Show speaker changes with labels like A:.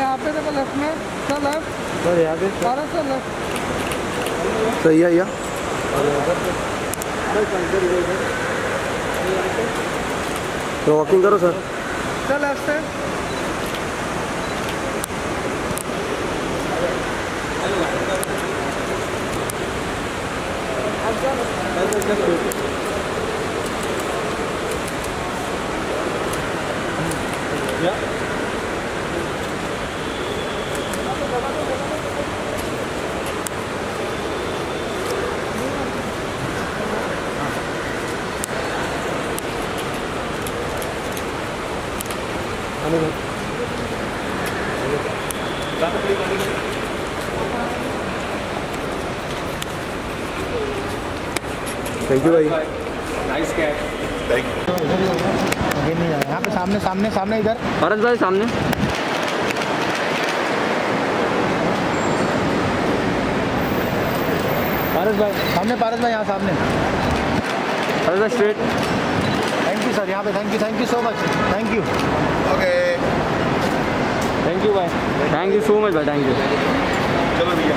A: यहाँ पे देखो लेफ्ट में, सर लेफ्ट
B: सर यहाँ पे
A: सर लेफ्ट।
B: सही है या तो वॉकिंग करो सर।
A: सर लेफ्ट से
B: थैंक यू भाई।
C: Nice catch. Thank you.
A: आगे नहीं जाए, यहाँ पे सामने सामने सामने इधर
B: पारस भाई सामने।
A: पारस भाई सामने, पारस भाई यहाँ सामने।
B: पारस भाई स्ट्रेट।
A: थैंक यू सर, यहाँ पे thank you so much, thank you.
C: Okay
B: thank you भाई, थैंक यू सो मच भाई, थैंक यू।
C: चलो भैया।